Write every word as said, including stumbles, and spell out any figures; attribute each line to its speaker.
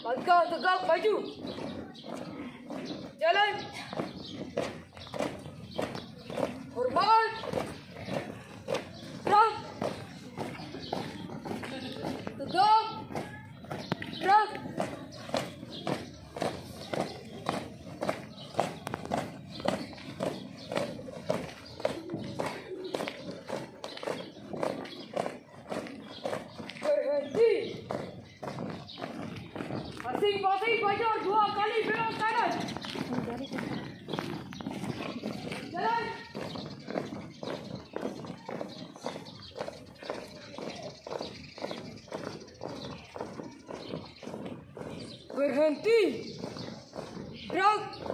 Speaker 1: Langkah tegak maju. Jalan. Hormat. Gerak. Tegak. Gerak. Berhenti. Masing-masing belajar dua kali belok kanan. Jalan. Berhenti. Gerak.